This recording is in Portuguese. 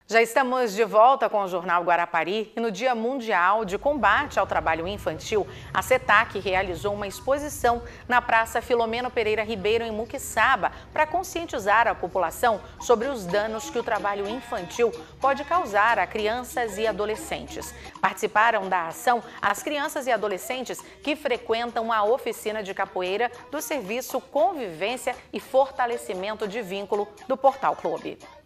Já estamos de volta com o Jornal Guarapari e no Dia Mundial de Combate ao Trabalho Infantil, a CETAC realizou uma exposição na Praça Filomeno Pereira Ribeiro, em Muquiçaba, para conscientizar a população sobre os danos que o trabalho infantil pode causar a crianças e adolescentes. Participaram da ação as crianças e adolescentes que frequentam a oficina de capoeira do Serviço Convivência e Fortalecimento de Vínculo do Portal Clube.